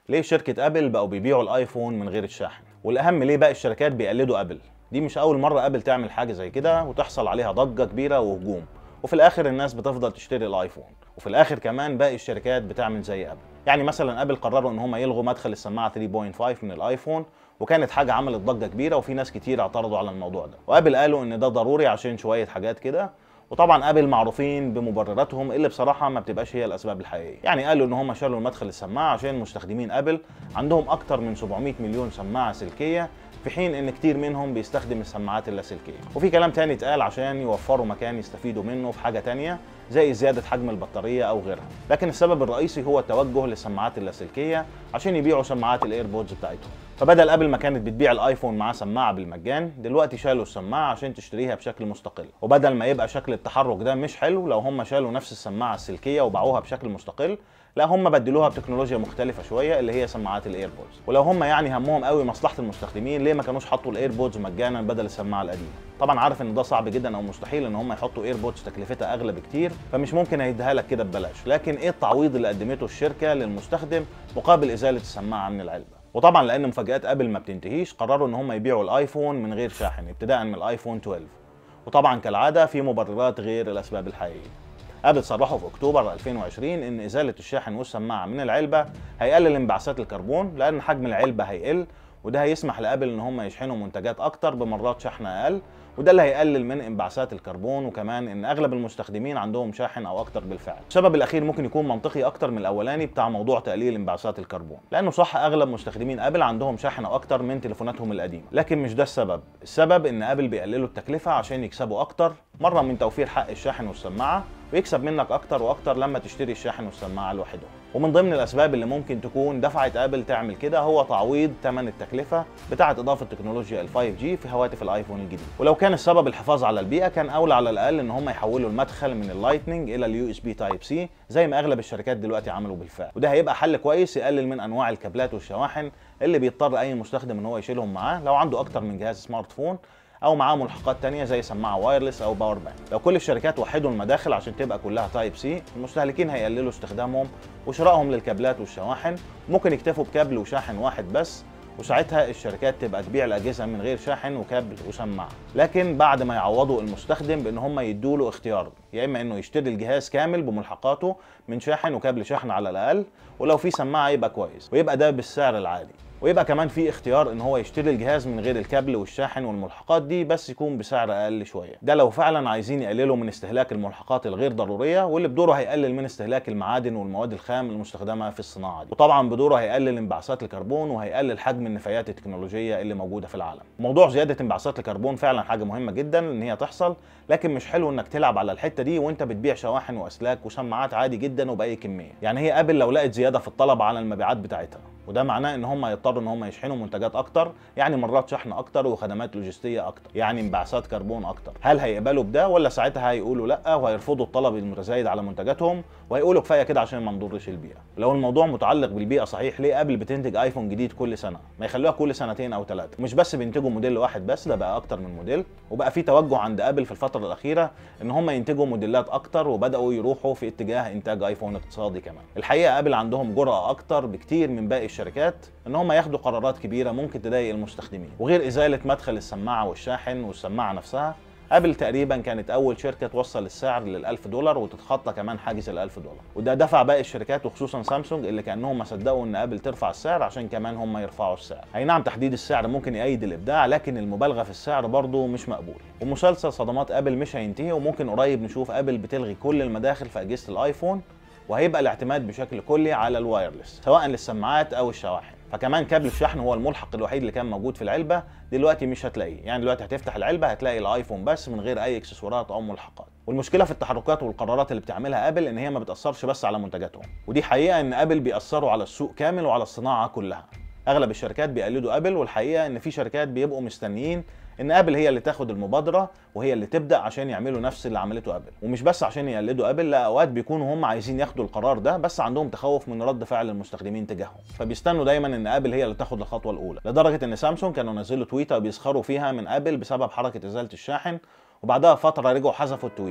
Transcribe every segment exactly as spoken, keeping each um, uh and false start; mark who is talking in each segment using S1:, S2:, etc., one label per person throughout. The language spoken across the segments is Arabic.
S1: ليه شركة ابل بقوا بيبيعوا الايفون من غير الشاحن؟ والاهم ليه باقي الشركات بيقلدوا ابل؟ دي مش اول مرة ابل تعمل حاجة زي كده وتحصل عليها ضجة كبيرة وهجوم، وفي الاخر الناس بتفضل تشتري الايفون، وفي الاخر كمان باقي الشركات بتعمل زي ابل. يعني مثلا ابل قرروا ان هم يلغوا مدخل السماعة ثلاثة فاصلة خمسة من الايفون، وكانت حاجة عملت ضجة كبيرة وفي ناس كتير اعترضوا على الموضوع ده، وابل قالوا ان ده ضروري عشان شوية حاجات كده. وطبعا ابل معروفين بمبرراتهم اللي بصراحه ما بتبقاش هي الاسباب الحقيقيه. يعني قالوا ان هم شالوا المدخل السماعه عشان مستخدمين ابل عندهم اكتر من سبعمائة مليون سماعه سلكيه، في حين ان كتير منهم بيستخدم السماعات اللاسلكيه. وفي كلام تاني اتقال عشان يوفروا مكان يستفيدوا منه في حاجه تانيه زي زياده حجم البطاريه او غيرها. لكن السبب الرئيسي هو التوجه للسماعات اللاسلكيه عشان يبيعوا سماعات الايربودز بتاعتهم. فبدل ابل ما كانت بتبيع الايفون معاه سماعه بالمجان، دلوقتي شالوا السماعه عشان تشتريها بشكل مستقل. وبدل ما يبقى شكل التحرك ده مش حلو لو هم شالوا نفس السماعه السلكيه وباعوها بشكل مستقل، لا هم بدلوها بتكنولوجيا مختلفه شويه اللي هي سماعات الايربودز. ولو هم يعني همهم قوي مصلحه المستخدمين، ليه ما كانوش حطوا الايربودز مجانا بدل السماعه القديمه؟ طبعا عارف ان ده صعب جدا او مستحيل ان هم يحطوا ايربودز تكلفتها اغلى بكتير، فمش ممكن هيديها لك كده ببلاش. لكن ايه التعويض اللي قدمته الشركه للمستخدم مقابل ازاله السماعه من العلبه؟ وطبعا لان مفاجآت ابل ما بتنتهيش، قرروا ان هم يبيعوا الايفون من غير شاحن ابتداء من الايفون اثنا عشر. وطبعا كالعاده في مبررات غير الاسباب الحقيقيه. ابل صرحوا في اكتوبر ألفين وعشرين ان ازاله الشاحن والسماعه من العلبه هيقلل انبعاثات الكربون لان حجم العلبه هيقل، وده هيسمح لابل ان هم يشحنوا منتجات اكتر بمرات شحن اقل، وده اللي هيقلل من انبعاثات الكربون. وكمان ان اغلب المستخدمين عندهم شاحن او اكتر بالفعل. السبب الاخير ممكن يكون منطقي اكتر من الاولاني بتاع موضوع تقليل انبعاثات الكربون، لانه صح اغلب مستخدمين ابل عندهم شاحن او اكتر من تليفوناتهم القديمه، لكن مش ده السبب. السبب ان ابل بيقللوا التكلفه عشان يكسبوا اكتر، مره من توفير حق الشاحن والسماعه، ويكسب منك اكتر واكتر لما تشتري الشاحن والسماعه لوحدهم. ومن ضمن الاسباب اللي ممكن تكون دفعت ابل تعمل كده هو تعويض ثمن التكلفه بتاعه اضافه تكنولوجيا ال فايف جي في هواتف الايفون الجديد. ولو كان السبب الحفاظ على البيئه، كان اولى على الاقل ان هم يحولوا المدخل من اللايتنينج الى اليو اس بي تايب سي زي ما اغلب الشركات دلوقتي عملوا بالفعل. وده هيبقى حل كويس يقلل من انواع الكابلات والشواحن اللي بيضطر اي مستخدم ان هو يشيلهم معاه لو عنده اكتر من جهاز سمارت فون او معاه ملحقات تانية زي سماعه وايرلس او باور بانك. لو كل الشركات وحدوا المداخل عشان تبقى كلها تايب سي، المستهلكين هيقللوا استخدامهم وشرائهم للكابلات والشواحن، ممكن يكتفوا بكابل وشاحن واحد بس، وساعتها الشركات تبقى تبيع الاجهزه من غير شاحن وكابل وسماعه. لكن بعد ما يعوضوا المستخدم بان هم يدوا له اختيار، يا اما انه يشتري الجهاز كامل بملحقاته من شاحن وكابل شحن على الاقل، ولو في سماعه يبقى كويس ويبقى ده بالسعر العادي، ويبقى كمان في اختيار ان هو يشتري الجهاز من غير الكابل والشاحن والملحقات دي بس يكون بسعر اقل شويه. ده لو فعلا عايزين يقللوا من استهلاك الملحقات الغير ضروريه، واللي بدوره هيقلل من استهلاك المعادن والمواد الخام المستخدمه في الصناعه دي، وطبعا بدوره هيقلل انبعاثات الكربون وهيقلل حجم النفايات التكنولوجيه اللي موجوده في العالم. موضوع زياده انبعاثات الكربون فعلا حاجه مهمه جدا ان هي تحصل، لكن مش حلو انك تلعب على الحته دي وانت بتبيع شواحن واسلاك وسماعات عادي جدا وباي كميه. يعني هي ابل لو لقت زياده في الطلب على المبيعات بتاعتها، وده معناه ان هم يضطروا ان هم يشحنوا منتجات اكتر، يعني مرات شحن اكتر وخدمات لوجستيه اكتر، يعني انبعاثات كربون اكتر، هل هيقبلوا بده ولا ساعتها هيقولوا لا وهيرفضوا الطلب المتزايد على منتجاتهم وهيقولوا كفايه كده عشان ما نضرش البيئه؟ لو الموضوع متعلق بالبيئه صحيح، ليه ابل بتنتج ايفون جديد كل سنه؟ ما يخلوها كل سنتين او ثلاثه. مش بس بينتجوا موديل واحد بس، ده بقى اكتر من موديل، وبقى في توجه عند ابل في الفتره الاخيره ان هم ينتجوا موديلات اكتر، وبداوا يروحوا في اتجاه انتاج ايفون اقتصادي كمان. الحقيقه ابل عندهم جرأه اكتر بكتير من باقي الشركات ان هم ياخدوا قرارات كبيره ممكن تضايق المستخدمين. وغير ازاله مدخل السماعه والشاحن والسماعه نفسها، ابل تقريبا كانت اول شركه توصل السعر لل ألف دولار وتتخطى كمان حاجز ال ألف دولار، وده دفع باقي الشركات وخصوصا سامسونج اللي كانهم ما صدقوا ان ابل ترفع السعر عشان كمان هم يرفعوا السعر. اي نعم تحديد السعر ممكن يأيد الابداع، لكن المبالغه في السعر برضه مش مقبول. ومسلسل صدمات ابل مش هينتهي، وممكن قريب نشوف ابل بتلغي كل المداخل في اجهزه الايفون، وهيبقى الاعتماد بشكل كلي على الوايرلس سواء للسماعات او الشواحن. فكمان كابل الشحن هو الملحق الوحيد اللي كان موجود في العلبه، دلوقتي مش هتلاقيه. يعني دلوقتي هتفتح العلبه هتلاقي الايفون بس من غير اي اكسسوارات او ملحقات. والمشكله في التحركات والقرارات اللي بتعملها ابل ان هي ما بتاثرش بس على منتجاتهم، ودي حقيقه ان ابل بيأثروا على السوق كامل وعلى الصناعه كلها. اغلب الشركات بيقلدوا ابل، والحقيقه ان في شركات بيبقوا مستنيين ان ابل هي اللي تاخد المبادره وهي اللي تبدا عشان يعملوا نفس اللي عملته ابل. ومش بس عشان يقلدوا ابل، لا، اوقات بيكونوا هم عايزين ياخدوا القرار ده بس عندهم تخوف من رد فعل المستخدمين تجاههم، فبيستنوا دايما ان ابل هي اللي تاخد الخطوه الاولى. لدرجه ان سامسونج كانوا نزلوا تويته بيسخروا فيها من ابل بسبب حركه ازاله الشاحن، وبعدها فتره رجعوا حذفوا التويته.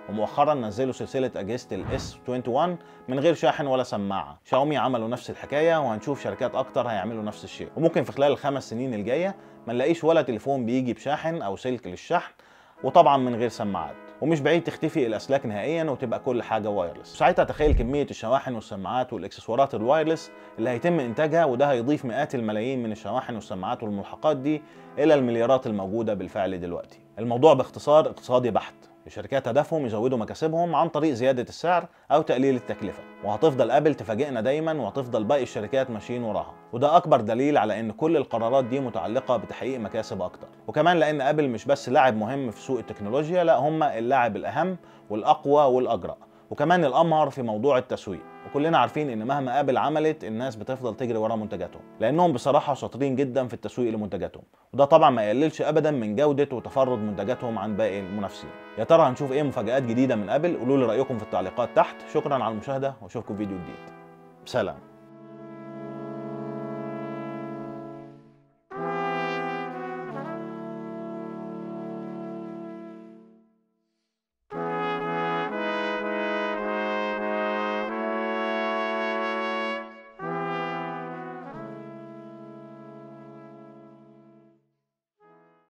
S1: ومؤخرا نزلوا سلسله اجهزه الاس واحد وعشرين من غير شاحن ولا سماعه. شاومي عملوا نفس الحكايه، وهنشوف شركات اكتر هيعملوا نفس الشيء. وممكن في خلال الخمس سنين الجايه ما نلاقيش ولا تليفون بيجي بشاحن او سلك للشحن، وطبعا من غير سماعات. ومش بعيد تختفي الاسلاك نهائيا وتبقى كل حاجه وايرلس. ساعتها تخيل كميه الشواحن والسماعات والاكسسوارات الوايرلس اللي هيتم انتاجها، وده هيضيف مئات الملايين من الشواحن والسماعات والملحقات دي الى المليارات الموجوده بالفعل دلوقتي. الموضوع باختصار اقتصادي بحت. الشركات هدفهم يزودوا مكاسبهم عن طريق زياده السعر او تقليل التكلفه، وهتفضل ابل تفاجئنا دايما، وهتفضل باقي الشركات ماشيين وراها. وده اكبر دليل على ان كل القرارات دي متعلقه بتحقيق مكاسب اكتر. وكمان لان ابل مش بس لاعب مهم في سوق التكنولوجيا، لا هم اللاعب الاهم والاقوى والاجرأ، وكمان الامهر في موضوع التسويق. وكلنا عارفين ان مهما ابل عملت الناس بتفضل تجري ورا منتجاتهم، لانهم بصراحه شاطرين جدا في التسويق لمنتجاتهم، وده طبعا ما يقللش ابدا من جوده وتفرد منتجاتهم عن باقي المنافسين. يا ترى هنشوف ايه مفاجآت جديده من ابل؟ قولوا لي رايكم في التعليقات تحت. شكرا على المشاهده، واشوفكم في فيديو جديد. سلام.